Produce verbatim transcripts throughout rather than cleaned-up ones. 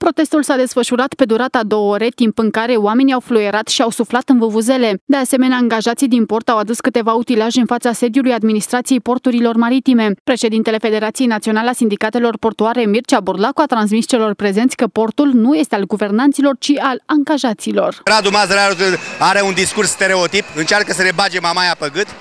Protestul s-a desfășurat pe durata două ore, timp în care oamenii au fluierat și au suflat în vuvuzele. De asemenea, angajații din port au adus câteva utilaje în fața sediului Administrației Porturilor Maritime. Președintele Federației Naționale a Sindicatelor Portoare, Mircea Burlacu, a transmis celor prezenți că portul nu este al guvernanților, ci al angajaților. Radu Mazăre are un discurs stereotip, încearcă să ne bage mamaia pe gât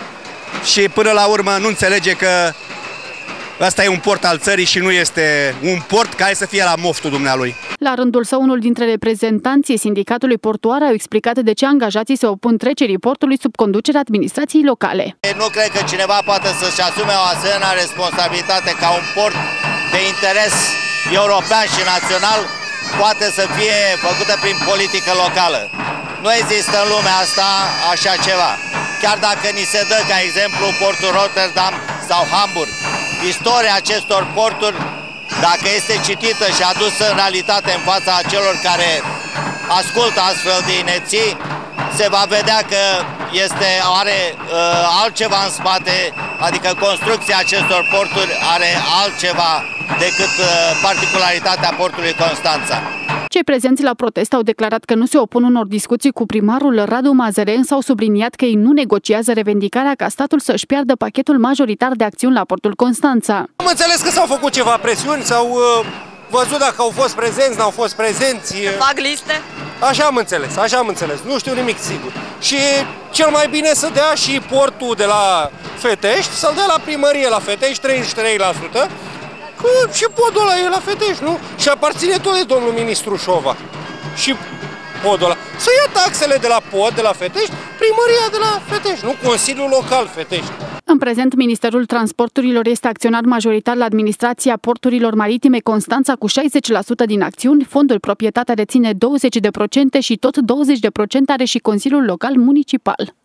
și până la urmă nu înțelege că ăsta e un port al țării și nu este un port care să fie la moftul dumnealui. La rândul său, unul dintre reprezentanții sindicatului portuar au explicat de ce angajații se opun trecerii portului sub conducerea administrației locale. Nu cred că cineva poate să-și asume o asemenea responsabilitate ca un port de interes european și național poate să fie făcută prin politică locală. Nu există în lumea asta așa ceva. Chiar dacă ni se dă ca exemplu portul Rotterdam sau Hamburg, istoria acestor porturi, dacă este citită și adusă în realitate în fața celor care ascultă astfel de ineții, se va vedea că este, are uh, altceva în spate, adică construcția acestor porturi are altceva decât uh, particularitatea portului Constanța. Cei prezenți la protest au declarat că nu se opun unor discuții cu primarul Radu Mazăre, însă au subliniat că ei nu negociază revendicarea ca statul să-și piardă pachetul majoritar de acțiuni la portul Constanța. Am înțeles că s-au făcut ceva presiuni, s-au uh, văzut dacă au fost prezenți, n-au fost prezenți. Fac liste? Așa am înțeles, așa am înțeles, nu știu nimic sigur. Și cel mai bine să dea și portul de la Fetești, să-l dea la primărie la Fetești, treizeci și trei la sută. Că și podul ăla e la Fetești, nu? Și aparține tot de domnul ministru Șova. Și podul ăla. Să ia taxele de la pod, de la Fetești, primăria de la Fetești, nu Consiliul Local Fetești. În prezent, Ministerul Transporturilor este acționar majoritar la Administrația Porturilor Maritime Constanța cu șaizeci la sută din acțiuni, fondul proprietatea deține douăzeci la sută și tot douăzeci la sută are și Consiliul Local Municipal.